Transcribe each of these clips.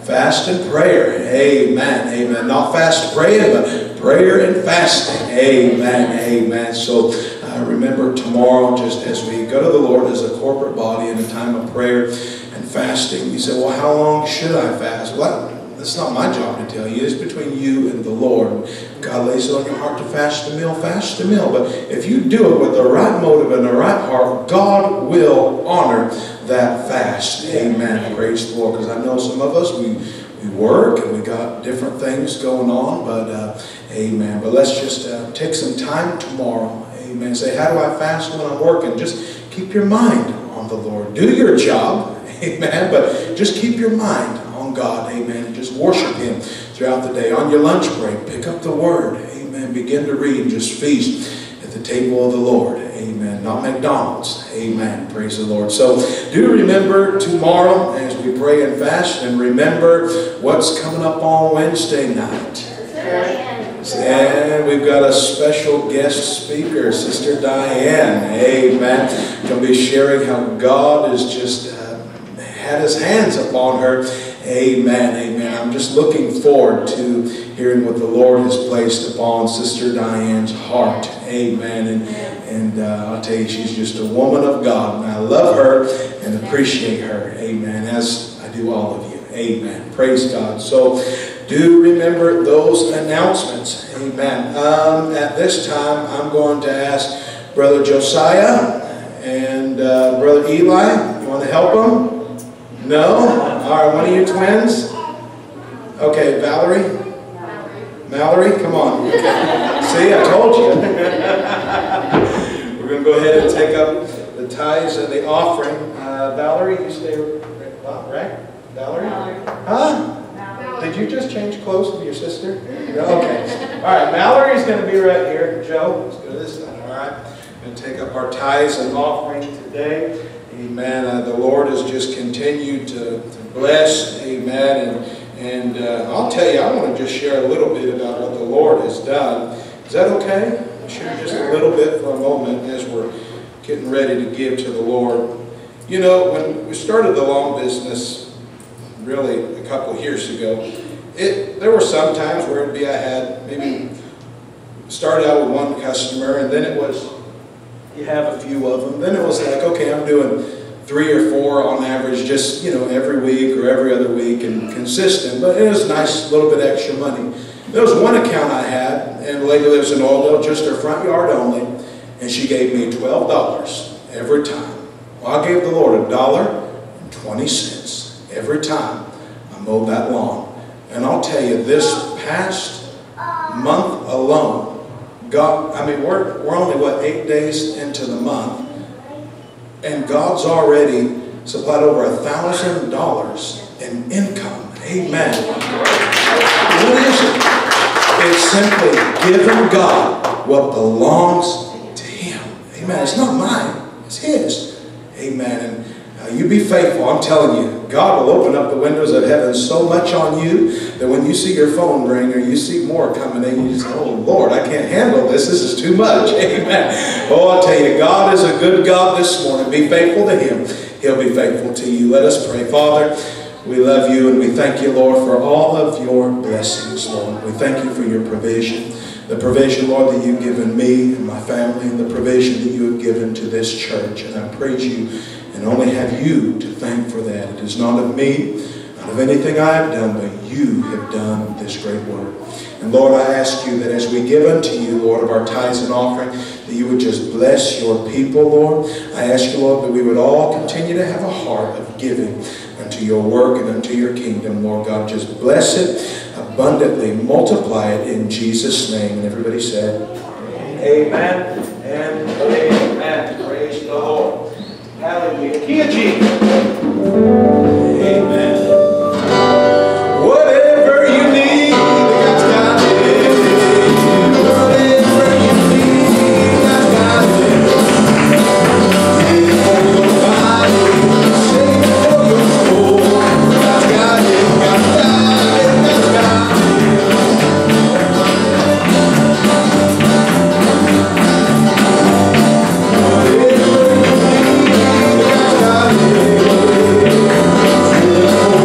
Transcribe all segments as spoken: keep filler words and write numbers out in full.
Fast and prayer. Amen. Amen. Not fast praying, but prayer and fasting. Amen. Amen. So uh, remember tomorrow, just as we go to the Lord as a corporate body in a time of prayer and fasting. You say, well, how long should I fast? Well, that's not my job to tell you. It's between you and the Lord. God lays it on your heart to fast a meal, fast a meal. But if you do it with the right motive and the right heart, God will honor that fast. Amen. Praise the Lord. Because I know some of us, we, we work and we got different things going on. But, uh, amen. But let's just uh, take some time tomorrow. Amen. Say, how do I fast when I'm working? Just keep your mind on the Lord. Do your job. Amen. But just keep your mind on God. Amen. Just worship Him throughout the day. On your lunch break, pick up the Word. Amen. Begin to read. Just feast at the table of the Lord. Amen. Not McDonald's. Amen. Praise the Lord. So do remember tomorrow as we pray and fast, and remember what's coming up on Wednesday night. And we've got a special guest speaker, Sister Diane. Amen. Going to be sharing how God has just uh, had His hands upon her. Amen. Amen. I'm just looking forward to hearing what the Lord has placed upon Sister Diane's heart. Amen. And, and uh, I'll tell you, she's just a woman of God. And I love her and appreciate her. Amen. As I do all of you. Amen. Praise God. So do remember those announcements. Amen. Um, at this time, I'm going to ask Brother Josiah and uh, Brother Eli. You want to help them? No? All right, one of you twins? Okay, Valerie? Mallory, come on. Okay. See, I told you. We're going to go ahead and take up the tithes and the offering. Uh, Valerie, you stay right? Valerie? Huh? Did you just change clothes with your sister? Okay. All right, Mallory's going to be right here. Joe, let's go to this side. All right. We're going to take up our tithes and offering today. Amen. Uh, the Lord has just continued to, to bless. Amen. And, and uh, I'll tell you, I want to just share a little bit about what the Lord has done. Is that okay? I'll share just a little bit for a moment as we're getting ready to give to the Lord. You know, when we started the lawn business, really a couple of years ago, it there were some times where it'd be I had maybe started out with one customer, and then it was you have a few of them. Then it was like, okay, I'm doing three or four on average, just, you know, every week or every other week and consistent. But it was nice, a little bit extra money. There was one account I had, and the lady lives in Oildale, just her front yard only, and she gave me twelve dollars every time. Well, I gave the Lord a dollar and twenty cents every time I mowed that lawn. And I'll tell you, this past month alone, God, I mean, we're, we're only, what, eight days into the month, and God's already supplied over a thousand dollars in income. Amen. What is it? It's simply giving God what belongs to Him. Amen. It's not mine. It's His. Amen. And uh, you be faithful. I'm telling you, God will open up the windows of heaven so much on you that when you see your phone ring or you see more coming in, you just say, oh Lord, I can't handle this. This is too much. Amen. Oh, I'll tell you, God is a good God this morning. Be faithful to Him. He'll be faithful to you. Let us pray. Father, we love you and we thank you, Lord, for all of your blessings, Lord. We thank you for your provision. The provision, Lord, that you've given me and my family, and the provision that you have given to this church. And I praise you and only have you to thank for that. It is not of me, not of anything I have done, but you have done this great work. And Lord, I ask you that as we give unto you, Lord, of our tithes and offering, that you would just bless your people, Lord. I ask you, Lord, that we would all continue to have a heart of giving unto your work and unto your kingdom, Lord God. Just bless it abundantly, multiply it in Jesus' name. And everybody said, amen and amen. Praise the Lord. Hallelujah. Kia G. Amen. Whatever you need, God's got it. Whatever you need, God's got it. Save for your body, save for your soul. God's got it, God's got it, God's got it. Whatever you need, God's got it.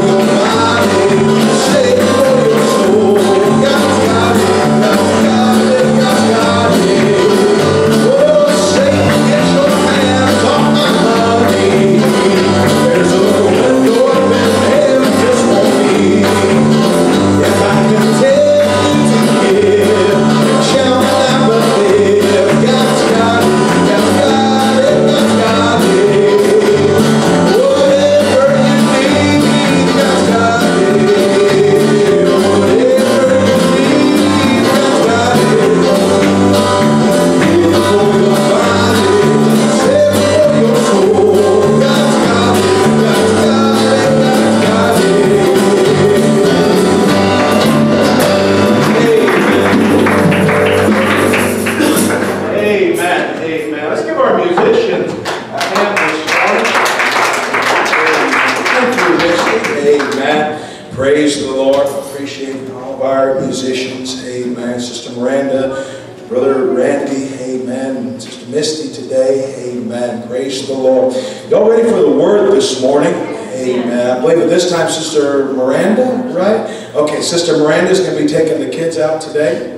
Praise the Lord. Appreciate all of our musicians. Amen. Sister Miranda, Brother Randy. Amen. Sister Misty today. Amen. Praise the Lord. Y'all ready for the word this morning? Amen. I believe at this time Sister Miranda, right? Okay, Sister Miranda is going to be taking the kids out today.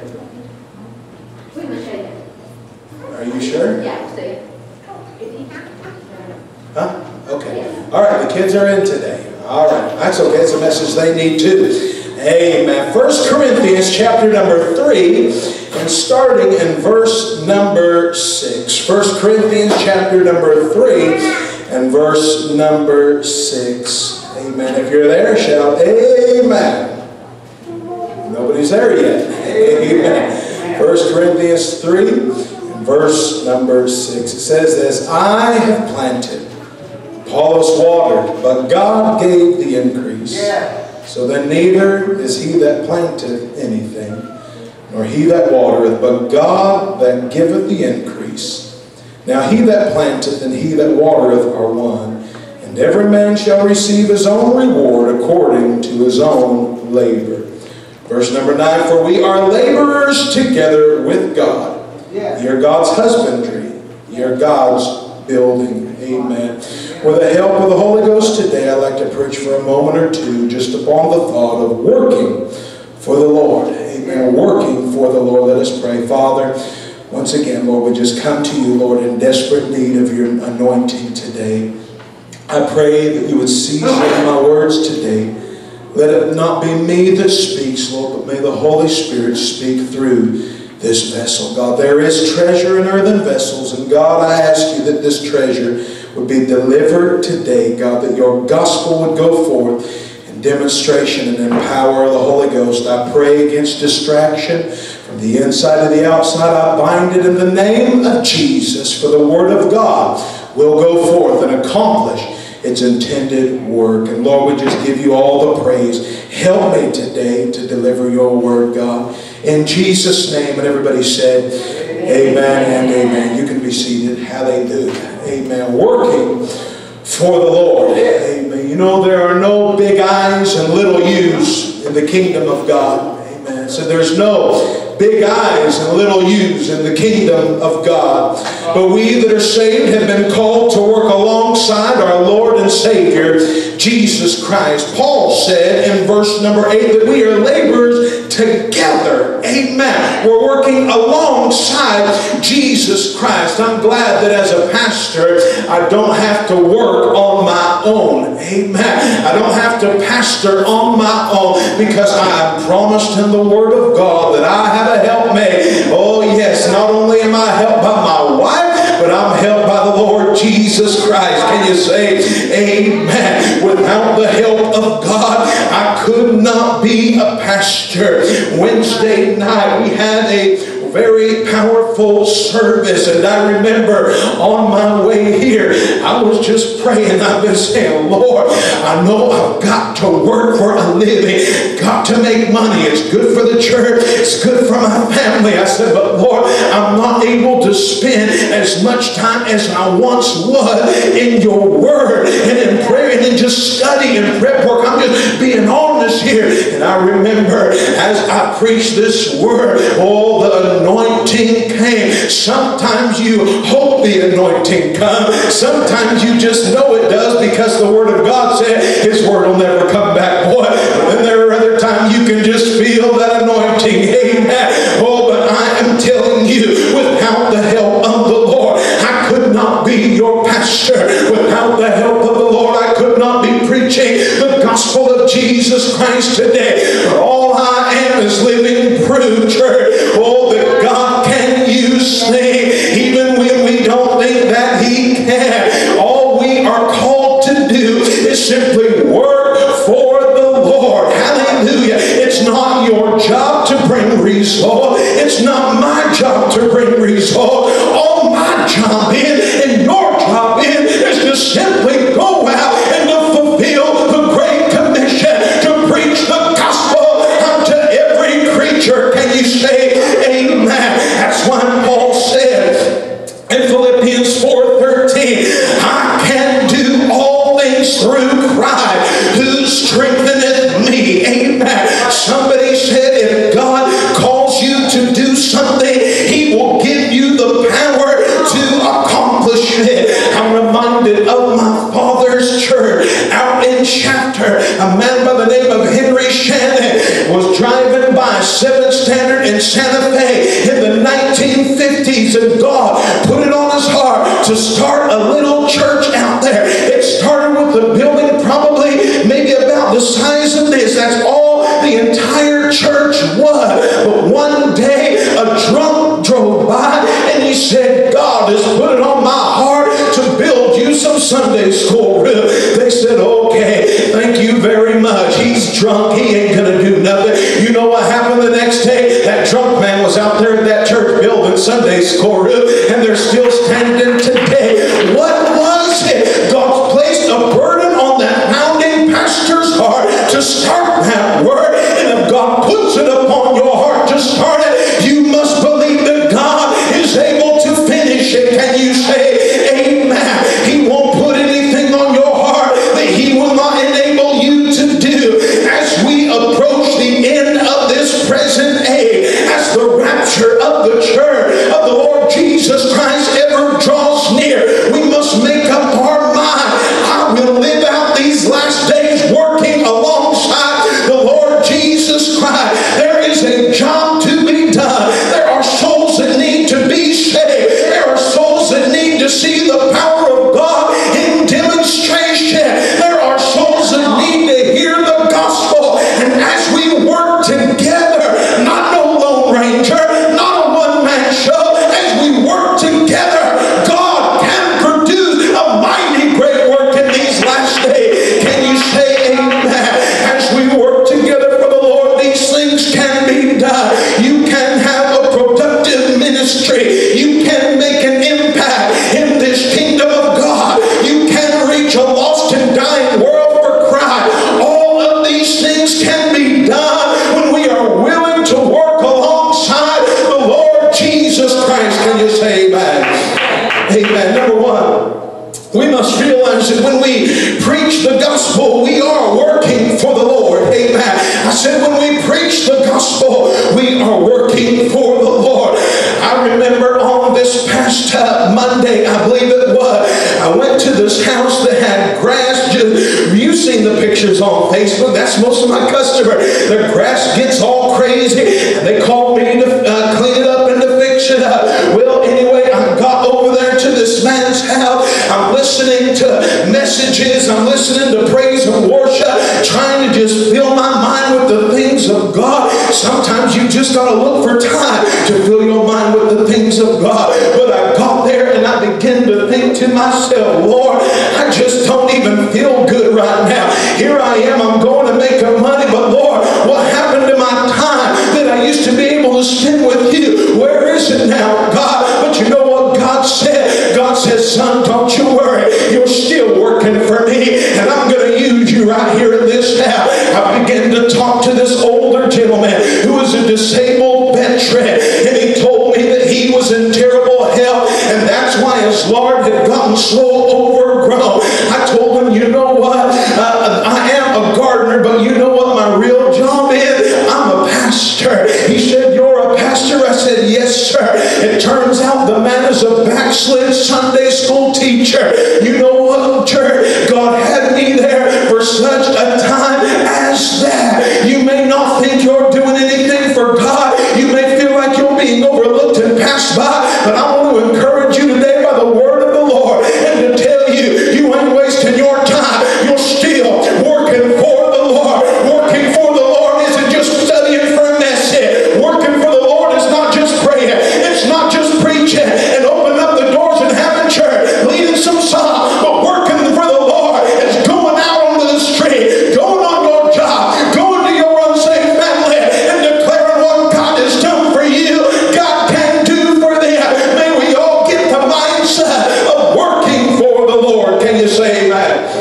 Are you sure? Yeah, see. Huh? Okay. All right, the kids are in today. All right. That's okay. It's a message they need too. Amen. First Corinthians chapter number three and starting in verse number six. First Corinthians chapter number three and verse number six. Amen. If you're there, shout amen. Nobody's there yet. Amen. First Corinthians three and verse number six. It says this, I have planted, Apollos watered, but God gave the increase. Yeah. So then neither is he that planteth anything, nor he that watereth, but God that giveth the increase. Now he that planteth and he that watereth are one, and every man shall receive his own reward according to his own labor. Verse number nine, for we are laborers together with God. Yeah. Ye are God's husbandry, ye are God's building. Amen. With the help of the Holy Ghost today, I'd like to preach for a moment or two just upon the thought of working for the Lord. Amen. Working for the Lord. Let us pray. Father, once again, Lord, we just come to you, Lord, in desperate need of your anointing today. I pray that you would seize my words today. Let it not be me that speaks, Lord, but may the Holy Spirit speak through this vessel. God, there is treasure in earthen vessels, and God, I ask you that this treasure would be delivered today, God, that your gospel would go forth in demonstration and in power of the Holy Ghost. I pray against distraction from the inside to the outside. I bind it in the name of Jesus, for the word of God will go forth and accomplish its intended work. And Lord, we just give you all the praise. Help me today to deliver your word, God. In Jesus' name, and everybody said, amen and amen. You can be seated. Hallelujah. Amen. Working for the Lord. Amen. You know, there are no big I's and little U's in the kingdom of God. Amen. So there's no big I's and little U's in the kingdom of God. But we that are saved have been called to work alongside our Lord and Savior, Jesus Christ. Paul said in verse number eight that we are laborers together. Amen. We're working alongside Jesus Christ. I'm glad that as a pastor, I don't have to work on my own. Amen. I don't have to pastor on my own, because I am promised in the Word of God that I have a helpmate. Oh yes, not only am I helped by my wife, but I'm helped by the Lord Jesus Christ. Can you say amen? Without the help of God, I could not be a pastor. Wednesday night we had a very powerful service, and I remember on my way here I was just praying. I've been saying, Lord, I know I've got to work for a living, got to make money. It's good for the church, it's good for my family. I said, but Lord, I'm not able to spend as much time as I once was in your word and in prayer and in just study and prep work. I'm just being honest here. And I remember as I preached this word, oh, the anointing came. Sometimes you hope the anointing comes. Sometimes you just know it does, because the Word of God said His Word will never come back, boy. And there are other times you can just feel that anointing. Amen. Oh, but I am telling you, without the help of the Lord, I could not be your pastor. Without the help of the Lord, I could not be preaching the gospel of Jesus Christ today. All I am is living proof, church. Oh, that God can use me even when we don't think that He can. All we are called to do is simply work for the Lord. Hallelujah. It's not your job to bring result. It's not my job to bring result. All my job is, and your job is, is to simply go out and to fulfill the Great Commission, to preach the gospel unto every creature. Can you say amen? That's why Paul said in Philippians four thirteen, I can do all things through Christ who strengtheneth me. Amen. Santa Fe in the nineteen fifties, and God put it on his heart to start a little church out there. It started with a building probably maybe about the size of this. That's all the entire church was. But one day a drunk drove by and he said, God has put it on my heart to build you some Sunday school room. They said, okay, thank you very much. He's drunk. He ain't going to do nothing. You know what happened the next day? That drunk man was out there at that church building Sunday school room, and they're still standing today. What was it? God placed a burden on that founding pastor's heart to start that work. And if God puts it upon your heart to start it, you must believe that God is able to finish it. Can you say amen? He won't put anything on your heart that he will not enable you to do. As we approach the end of this present age, as the rapture of the church of the Lord Jesus Christ ever draws near, we must make up our mind. I will live out these last days working alongside the Lord Jesus Christ. There is a job to be done. There are souls that need to be saved. There are souls that need to see the power of God in demonstration. There are souls that need to hear the gospel. And as we work together, not no Lone Ranger, not a one-man show, as we work together, God can produce a mighty great work in these last days. Can you say amen? As we work together for the Lord, these things can be done. You can have a productive ministry. You can make an impact in this kingdom of God. You can reach a lost and dying world for Christ. All of these things can be done when we are willing to work alongside the Lord Jesus Christ. Can you say amen? Amen. Number one, we must realize that when we preach the gospel, we are working for the Lord. Amen. I said when we preach the gospel, we are working for the Lord. I remember on this past uh, Monday, I believe it was, I went to this house that had grass. Just, you've seen the pictures on Facebook. That's most of my customer. Their grass gets all crazy. And they called me to uh, clean it up and to fix it up. Well, anyway, I got over there to this man's house. I'm listening to messages. I'm listening to praise and worship, trying to just fill my mind with the things of God. Sometimes you just got to look for time to fill your mind with the things of God. But I got there and I began to think to myself, Lord, I just don't even feel good right now. Here I am, I'm going to make a money, but Lord, what happened to my time that I used to be able to spend with you? Where is it now, God? But you know what God said? God says, son, don't you worry. You're still working for me, and I'm going to use you right here in this house. I began to talk to this older gentleman who was a disabled veteran, and he told me that he was in terrible health, and that's why his lard had gotten so overgrown. I told him, you know what? Uh, I am a gardener, but you know what my real job is? I'm a pastor. He said, you're a pastor? I said, yes, sir. It turns out the man is a backslid Sunday school teacher. You know what, church? God had me there for such a time as that. You may not think you're doing anything for God. You may feel like you're being overlooked and passed by, but I want to encourage you today by the word of the Lord and to tell you, you ain't wasting your time. You're still working for the Lord. Working for the Lord isn't just studying for a message. Working for the Lord is not just praying. It's not just preaching and opening up the doors and having church, leading some songs, but working for the Lord is going out onto the street, going on your job, going to your unsaved family and declaring what God has done for you, God can do for them. May we all get the mindset of working for the Lord. Can you say amen?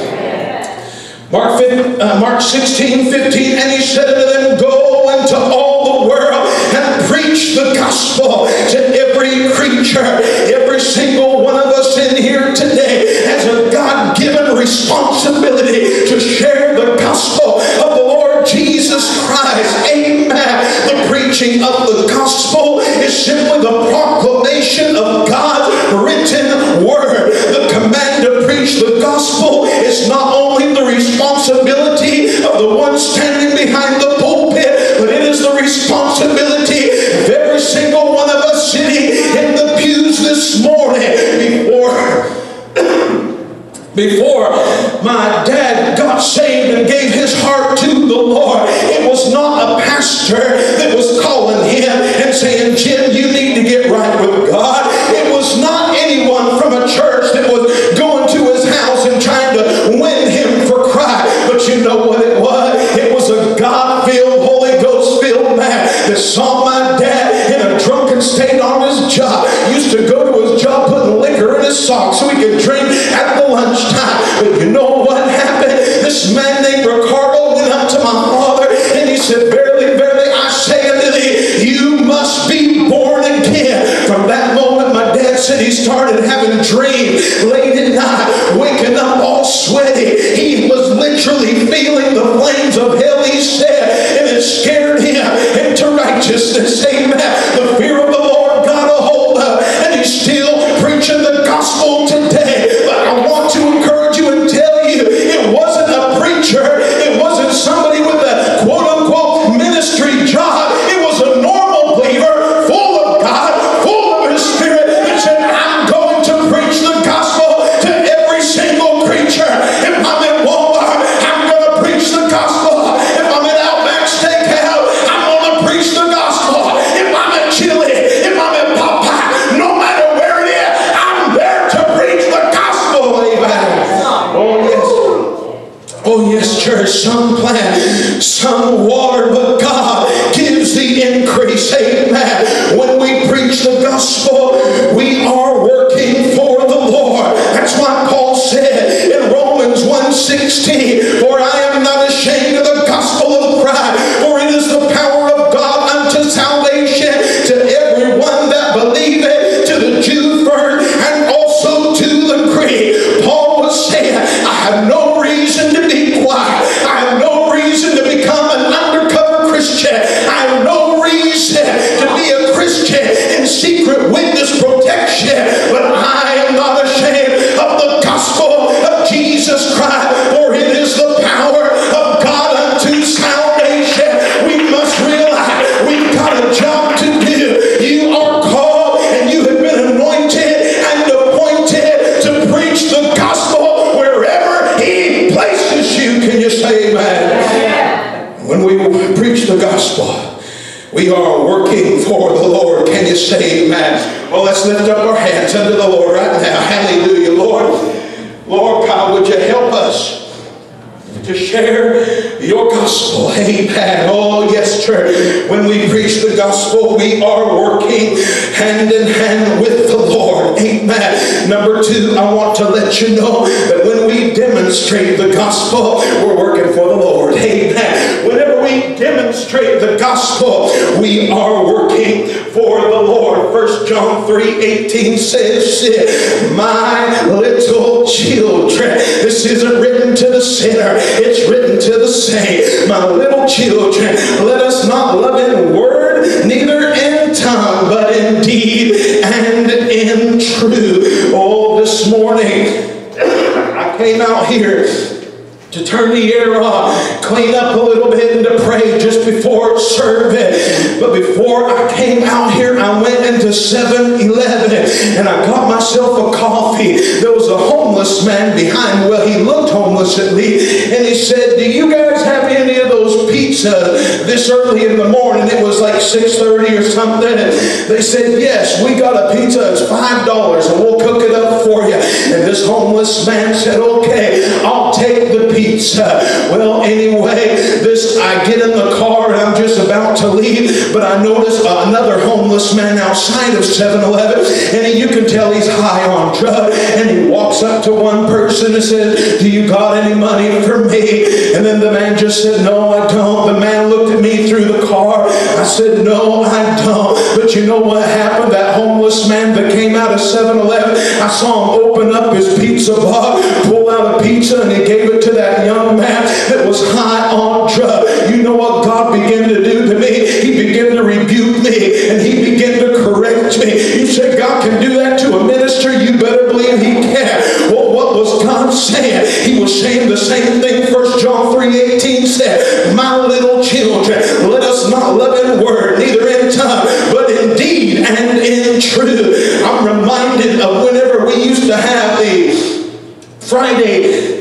Mark, uh, Mark sixteen, fifteen, and he said unto them, go into all the world and preach the gospel to every creature. Every single one of us in here today has a God-given responsibility to share the gospel of the Lord Jesus Christ. Amen. The preaching of the gospel is simply the proclamation of God's written word. The command to preach the gospel is not only the responsibility of the one standing behind the pulpit, my dad got saved and gave his heart to the Lord, it was not a pastor that was calling him and saying, Jim, you need to get right with God. It was not anyone from a church that was going to his house and trying to win him for Christ. But you know what it was? It was a God-filled, Holy Ghost-filled man that saw my dad in a drunken state on his job. Used to go to his job putting liquor in his socks so he could drink at the lunchtime. But you know what happened? This man named Ricardo went up to my father and he said, verily, verily, I say unto thee, you must be born again. From that moment, my dad said he started having dreams late at night, waking up all sweaty. He was literally feeling the flames of hell, he said, and it scared him into righteousness. Amen. The fear of the Lord got a hold of, and he's still preaching the gospel today. But I want to encourage you and tell you, it wasn't a preacher. It wasn't somebody with a quote-unquote ministry job. It was a normal believer, full of God, full of His Spirit, that said, I'm going to preach the gospel to every single creature. If I'm in Walmart, I'm going to preach the gospel. If I'm in Outback Steakhouse, I'm going to preach the gospel. If I'm at Chili, if I'm at Popeye, no matter where it is, I'm there to preach the gospel. Amen. Oh, yes. Oh, yes, church. Some plant, some water, but God gives the increase. Amen. When we preach the gospel, we are working for the Lord. That's why Paul said in Romans one sixteen, for I am not ashamed of the gospel of Christ, for it is the power of God unto salvation to everyone that believeth, to the Jew first, and also to the Greek. Paul was saying, I have no reason to be quiet. I have no reason to become an undercover Christian. I have no reason to be a Christian in secret witness protection. But I am not ashamed of the gospel of Jesus Christ, for it is the power of God unto salvation. We must realize we've got a job to do. You are called and you have been anointed and appointed to preach the gospel wherever He places you. Can you say amen? When we preach the gospel, we are working for the Lord. Can you say amen? Well, let's lift up our hands unto the Lord right now. Hallelujah, Lord. Lord God, would you help us to share your gospel? Amen. Oh, yes, church. When we preach the gospel, we are working hand in hand with the Lord. Amen. Number two, I want to let you know that when we demonstrate the gospel, we're working for the Lord. Amen. Whenever we demonstrate the gospel, we are working for the Lord. First John three eighteen says, my little children. This isn't written to the sinner. It's written to the saint. My little children, let us not love in word, neither in tongue, but in deed and in truth. Oh, this morning, I came out here to turn the air on, clean up a little bit, and to pray just before service. But before I came out here, I went into seven eleven and I got myself a coffee. There was a homeless man behind. Well, he looked homeless at least. And he said, do you guys have any of those pizzas this early in the morning? It was like six thirty or something. And they said, yes, we got a pizza. It's five dollars and we'll cook it up for you. And this homeless man said, okay, I'll take the pizza. Well, anyway, this I get in the car and I'm just about to leave, but I notice another homeless man outside of seven eleven, and you can tell he's high on drugs, and he walks up to one person and says, do you got any money for me? And then the man just said, no, I don't. The man looked at me through the car. I said, no, I don't. But you know what happened? That homeless man that came out of seven eleven, I saw him open up his pizza box, pull out a pizza, and he gave it to that young man that was high on drugs. You know what God began to do to me? He began to rebuke me, and he began to correct me. You say God can do that to a minister? You better believe He can. Well, what was God saying? He was saying the same thing First John three eighteen said, my little children, let us not love in word, neither in tongue, but in deed and in truth. I'm reminded of whenever we used to have the Friday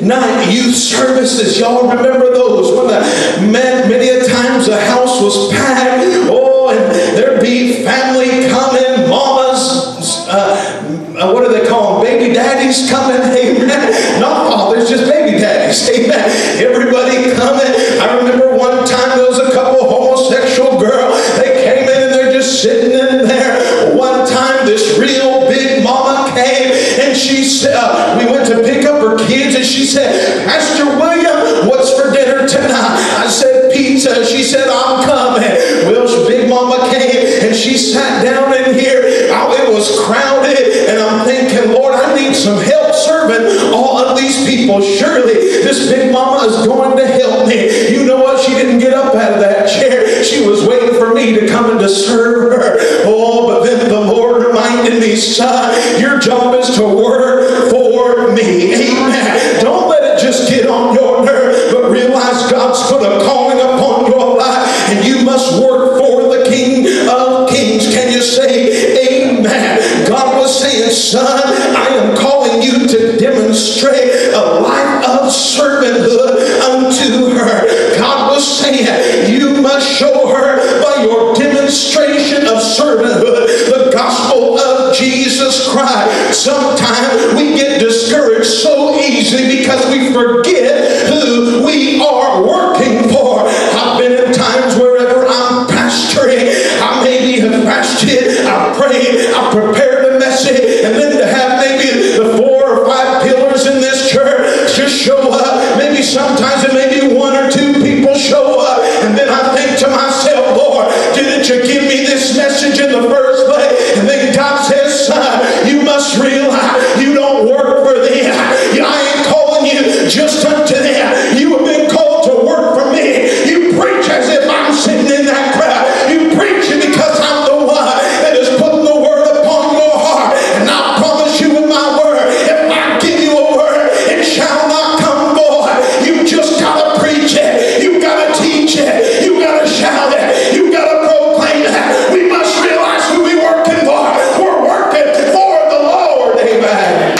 night youth services. Y'all remember those when the men, many a times the house was packed. Oh, and there'd be family coming, mamas, uh, what do they call them? Baby daddies coming. Amen. Not fathers, just baby daddies. Amen. Everybody coming. I remember one time there was a couple homosexual girls. They came in and they're just sitting in there. One time this real big mama came and she said, uh, we went to pick up her kids and she said, Pastor William, what's for dinner tonight? I said, pizza. She said, I'm coming. Well, big mama came and she sat down in here. Oh, it was crowded and I'm thinking, Lord, I need some help serving all of these people. Surely this big mama is going to help me. You know what? She didn't get up out of that chair. She was waiting for me to come and to serve her. Oh, but then the Lord reminded me, son, your job is to work for me. Amen. Don't let it just get on your nerve, but realize God's put a calling upon your life and you must work for the King of Kings. Can you say amen? God was saying, son, I am calling you to demonstrate a life of servanthood unto her. God was saying, you must show her by your demonstration of servanthood the gospel of Jesus Christ. Sometimes we get discouraged so easily because we forget who we are working for. I've been in times wherever I'm pastoring, I maybe have fasted, I prayed, I prepared a message, and then to have maybe the four or five pillars in this church just show up. Maybe sometimes it may be one or two people show up, and then I think to myself, Lord, didn't you give me this message in the first place? And then God says, son, you must realize you don't work for them. I ain't calling you just unto them. You have been called to work for me. You preach as if I'm sitting in that crowd. You preach it because I'm the one that is putting the word upon your heart. And I promise you in my word, if I give you a word, it shall not come void. You just got to preach it. You got to teach it. You got to shout it. You got to proclaim it. We must realize who we're working for. We're working for the Lord. Amen.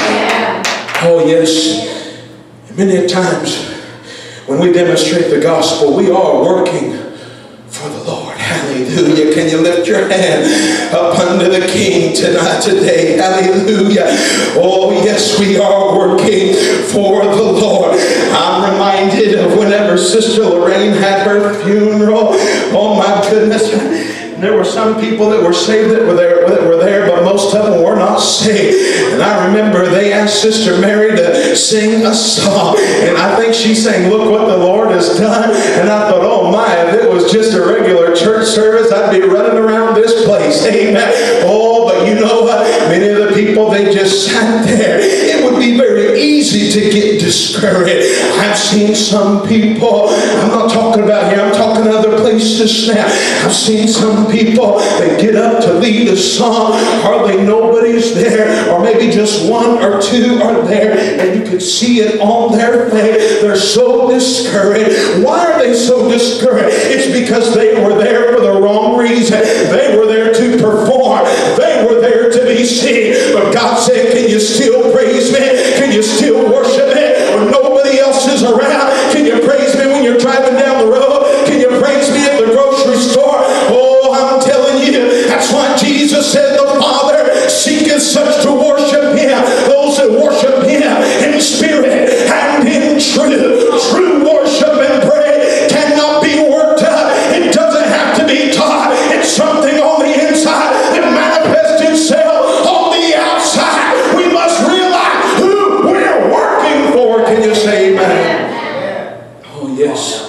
Oh, yes. Many times when we demonstrate the gospel, we are working for the Lord. Hallelujah. Can you lift your hand up unto the King tonight, today? Hallelujah. Oh, yes, we are working for the Lord. I'm reminded of whenever Sister Lorraine had her funeral. Oh, my goodness. There were some people that were saved that were there, that were there, but most of them were not saved. And I remember they asked Sister Mary to sing a song. And I think she sang, look what the Lord has done. And I thought, oh my, if it was just a regular church service, I'd be running around this place. Amen. Oh, but you know what? Many of the people, they just sat there. It would be very easy to get discouraged. I've seen some people, I'm not talking about here, I'm talking other places now. I've seen some people, they get up to lead a song, hardly nobody's there, or maybe just one or two are there, and you could see it on their face. They're so discouraged. Why are they so discouraged? It's because they were there for the wrong reason. They were there to perform. They were there to be seen. But God said, can you still praise me? Can you still worship me when nobody else is around? Can you praise me when you're driving down the road? Can you praise me at the grocery store? Oh, I'm telling you, that's why Jesus said the Father seeketh such to worship Him. Those that worship Him in spirit and in truth. True worship and praise cannot be worked up. It doesn't have to be taught. It's something on the inside that manifests itself on the outside. We must realize who we're working for. Can you say amen? Oh, yes.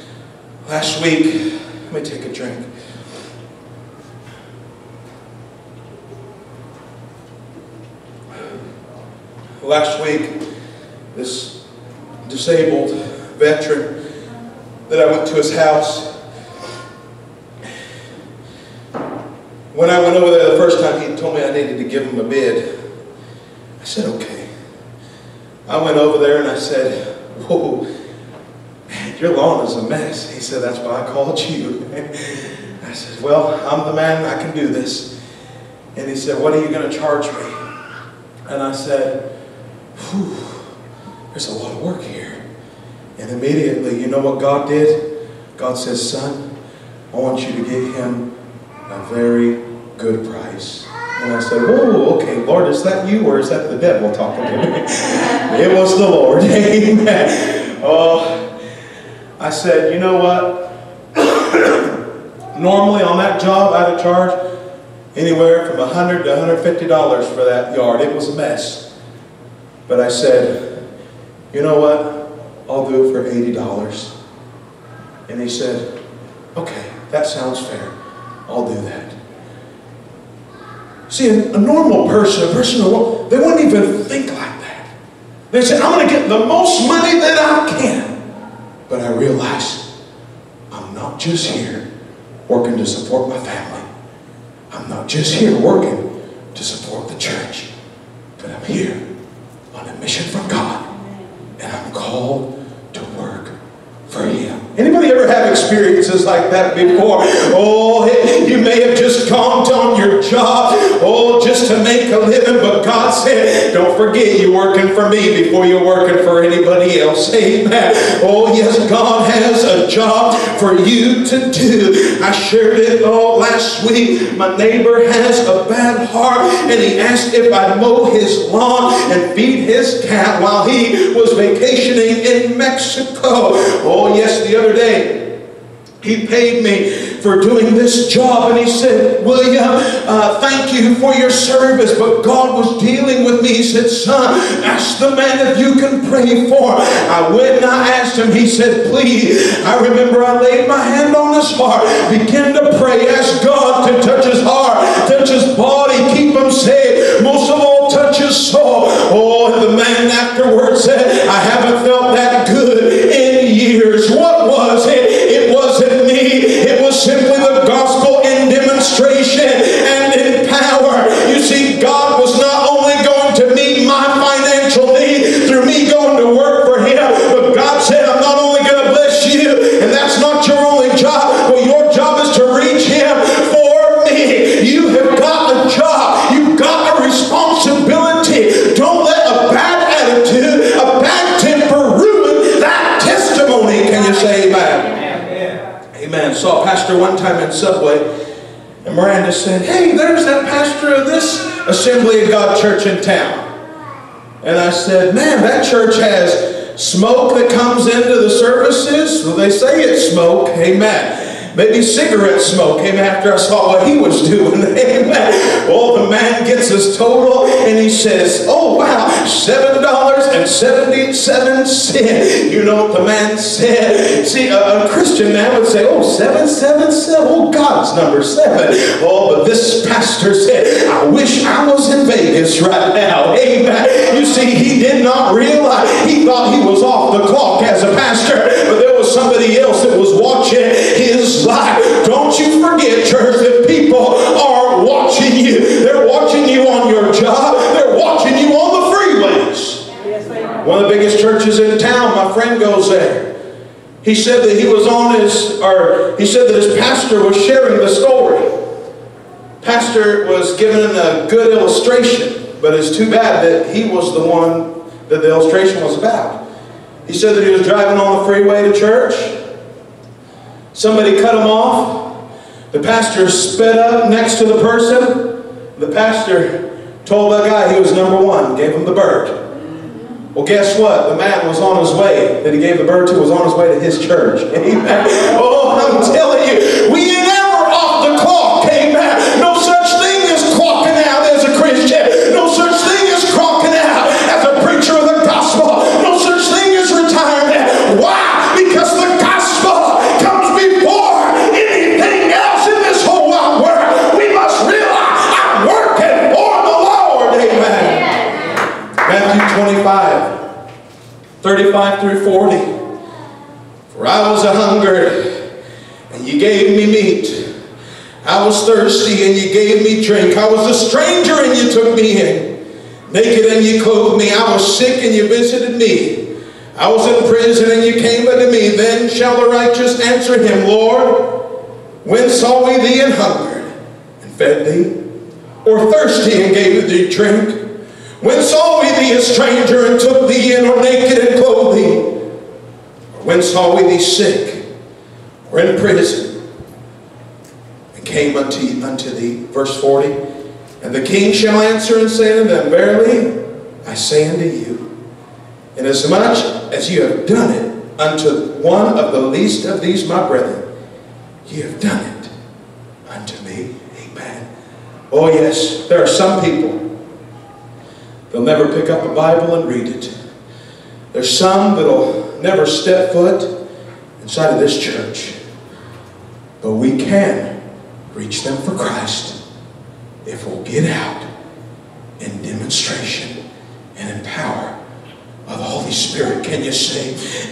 Last week, let me take a drink. Last week, this disabled veteran that I went to his house, when I went over there the first time, he told me I needed to give him a bid. I said, okay. I went over there and I said, whoa, man, your lawn is a mess. He said, that's why I called you. I said, well, I'm the man, I can do this. And he said, what are you going to charge me? And I said, whew, there's a lot of work here. And immediately, you know what God did? God says, son, I want you to give him a very good price. And I said, oh, okay, Lord, is that you or is that the devil talking to me? It was the Lord. Amen. Oh, I said, you know what? Normally on that job, I had to charge anywhere from one hundred to one hundred fifty dollars for that yard. It was a mess. But I said, you know what? I'll do it for eighty dollars. And he said, okay, that sounds fair. I'll do that. See, a, a normal person, a person who, they wouldn't even think like that. They say, I'm going to get the most money that I can. But I realized I'm not just here working to support my family. I'm not just here working to support the church. But I'm here on a mission from God. And I'm called to work for him. Anybody ever have experiences like that before? Oh, you may have just gone on your job, oh, just to make a living, but God said, don't forget you're working for me before you're working for anybody else. Amen. Oh, yes, God has a job for you to do. I shared it all last week. My neighbor has a bad heart, and he asked if I'd mow his lawn and feed his cat while he was vacationing in Mexico. Oh, yes, the other day, he paid me for doing this job, and he said, William, uh, thank you for your service, but God was dealing with me. He said, son, ask the man if you can pray for him. I went and I asked him. He said, please. I remember I laid my hand on his heart, began to pray, ask God to touch his heart, touch his body, keep him safe, most of all, touch his soul. Oh, and the man afterwards said, I haven't felt that good in years. What was it? It wasn't me. It was simply the gospel in demonstration and in power. You see, God was not only going to meet my financial need through me going to work for him, but God said, I'm not only going to bless you, and that's not your only job, but your job is to reach him for me. You have got a job. You've got a responsibility. Don't let a bad attitude, a bad temper ruin that testimony. Can you say amen? Amen. Saw a pastor one time in Subway, and Miranda said, hey, there's that pastor of this Assembly of God church in town. And I said, man, that church has smoke that comes into the services. Well, they say it's smoke. Amen. Maybe cigarette smoke came after I saw what he was doing. Amen. Well, the man gets his total and he says, oh, wow, seven dollars and seventy-seven cents. You know what the man said? See, a, a Christian man would say, oh, seven, seven, seven. Oh, God's number seven. Oh, but this pastor said, I wish I was in Vegas right now. Amen. You see, he did not realize, he thought he was off the clock as a pastor, but there was somebody else that was watching his life. Don't you forget, church, that people are watching you. They're watching you on your job. They're watching you on the freeways. Yes, they are. One of the biggest churches in town, my friend goes there. He said that he was on his, or he said that his pastor was sharing the story. Pastor was given a good illustration, but it's too bad that he was the one that the illustration was about. He said that he was driving on the freeway to church. Somebody cut him off. The pastor sped up next to the person. The pastor told that guy he was number one, gave him the bird. Well, guess what? The man was on his way that he gave the bird to was on his way to his church. Amen. Oh, I'm telling you, we ain't ever off the clock. Amen. No such thing as clocking out as a Christian. No such thing as clocking out as a preacher of the gospel. No such thing as retirement. Why? Because the gospel comes before anything else in this whole wide world. We must realize I'm working for the Lord. Amen. Matthew twenty-five, thirty-five through forty. For I was a hungered, and you gave me meat. I was thirsty, and you gave me drink. I was a stranger, and you took me in. Naked, and you clothed me. I was sick, and you visited me. I was in prison, and you came unto me. Then shall the righteous answer him, Lord, when saw we thee an hungered, and fed thee? Or thirsty, and gave thee drink? When saw we thee a stranger, and took thee in, or naked, and clothed thee? Or when saw we thee sick, or in prison, and came unto, unto thee? Verse forty. And the king shall answer and say unto them, Verily I say unto you, inasmuch as you have done it unto one of the least of these my brethren, ye have done it unto me. Amen. Oh yes, there are some people, they'll never pick up a Bible and read it. There's some that'll never step foot inside of this church. But we can reach them for Christ if we'll get out in demonstration and in power of the Holy Spirit. Can you say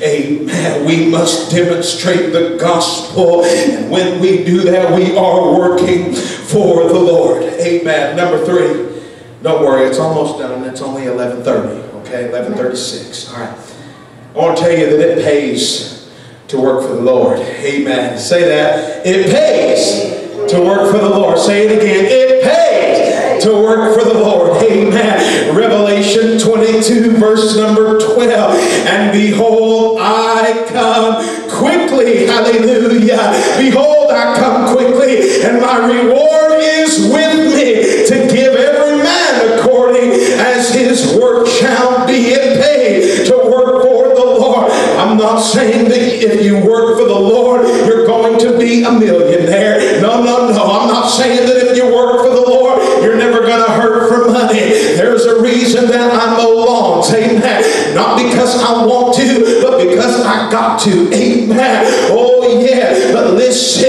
amen? We must demonstrate the gospel, and when we do that, we are working for the Lord. Amen. Number three, don't worry, it's almost done. It's only eleven thirty, okay? eleven thirty-six. All right. I want to tell you that it pays to work for the Lord. Amen. Say that. It pays to work for the Lord. Say it again. It pays to work for the Lord. Amen. Revelation twenty-two, verse number twelve. And behold, I come quickly. Hallelujah. Behold, I come quickly, and my reward is with me to give every man according as his work shall be. It pays to work for the Lord. I'm not saying that if you work for the Lord, you're going to be a millionaire. No, no, no. I'm not saying that if you work for the Lord, you're never going to hurt for money. There's a reason that I mow lawns. Amen. Not because I want to, but because I got to. Amen. Oh, yeah. But listen.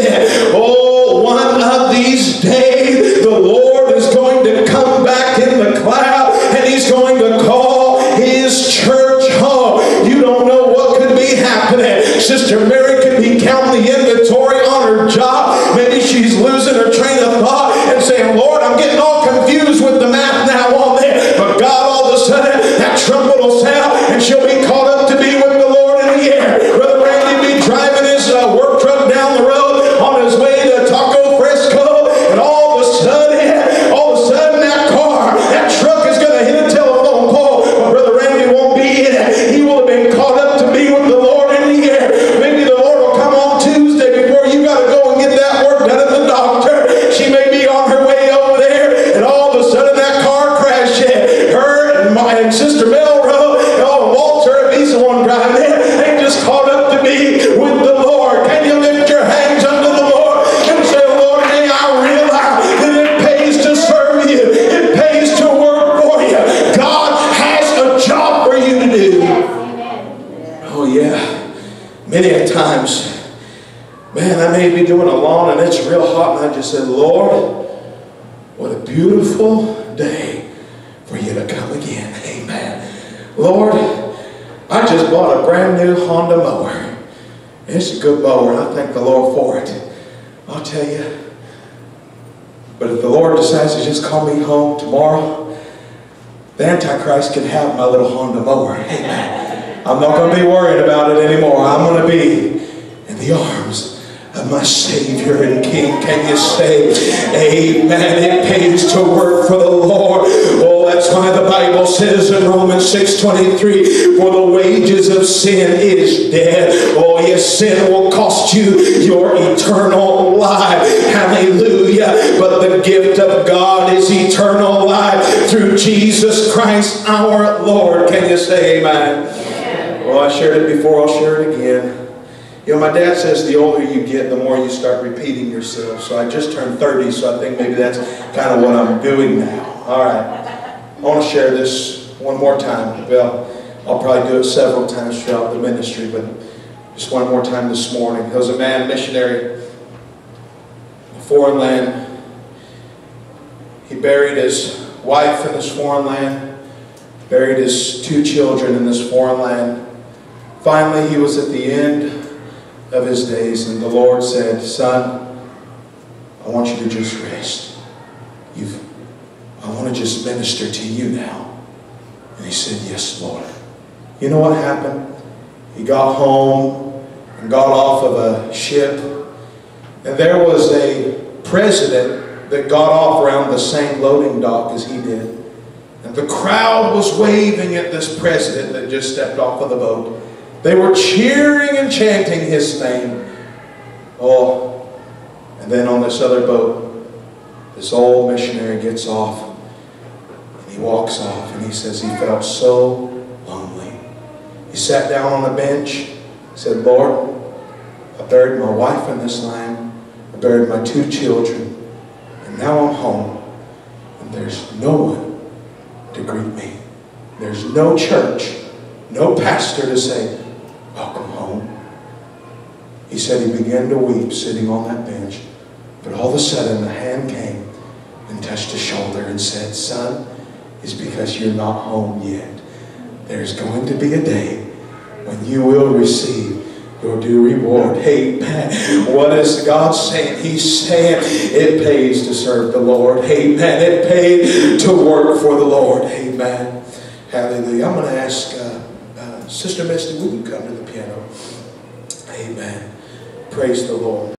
Oh, one of these days, the Lord is going to come back in the cloud, and He's going to call His church home. You don't know what could be happening. Sister Mary could be counting the inventory on her job. Maybe she's losing her train of thought and saying, Lord, I'm getting all confused with the math now on there. But God, all of a sudden, that trumpet will sound, and she'll be caught up to be with the Lord in the air. Brother Randy will be driving his uh, work truck down the road on his way to Taco Fresco, and all of a sudden, all of a sudden, that car, that truck is going to hit a telephone pole. But Brother Randy won't be in it. He will have been caught up to be with the Lord in the air. Maybe the Lord will come on Tuesday before you got to go and get that work done at the doctor. She may be on her way over there, and all of a sudden that car crashed. Her and, my, and Sister Melrose, oh, Walter, if he's the one driving it, they just caught up to be with the Lord. Can you lift your hands unto the Lord and say, Lord, may I realize that it pays to serve you. It pays to work for you. God has a job for you to do. Oh, yeah. Many a times, man, I may be doing a lawn and it's real hot, and I just said, Lord, what a beautiful day for you to come again. Amen. Lord, I just bought a brand new Honda mower. It's a good mower, and I thank the Lord for it. I'll tell you. But if the Lord decides to just call me home tomorrow, the Antichrist can have my little Honda mower. Amen. I'm not going to be worried about it anymore. I'm going to be in the arms of my Savior and King. Can you say amen? It pays to work for the Lord. Oh, that's why the Bible says in Romans six twenty-three, for the wages of sin is death. Oh yes, sin will cost you your eternal life. Hallelujah. But the gift of God is eternal life through Jesus Christ our Lord. Can you say amen? Well, I shared it before, I'll share it again. You know, my dad says the older you get, the more you start repeating yourself. So I just turned thirty, so I think maybe that's kind of what I'm doing now. All right. I want to share this one more time. Well, I'll probably do it several times throughout the ministry, but just one more time this morning. There was a man, missionary, in a foreign land. He buried his wife in this foreign land, buried his two children in this foreign land. Finally, he was at the end of his days, and the Lord said, son, I want you to just rest. You've, I want to just minister to you now. And he said, yes, Lord. You know what happened? He got home and got off of a ship, and there was a president that got off around the same loading dock as he did. And the crowd was waving at this president that just stepped off of the boat. They were cheering and chanting his name. Oh, and then on this other boat, this old missionary gets off. And he walks off and he says he felt so lonely. He sat down on the bench. He said, Lord, I buried my wife in this land. I buried my two children. And now I'm home. And there's no one to greet me. There's no church, no pastor to say, welcome home. He said he began to weep sitting on that bench. But all of a sudden a hand came and touched his shoulder and said, son, it's because you're not home yet. There's going to be a day when you will receive your due reward. Amen. What is God saying? He's saying it pays to serve the Lord. Amen. It pays to work for the Lord. Amen. Hallelujah. I'm going to ask uh, uh, Sister Misty, will you come to the piano? Amen. Praise the Lord.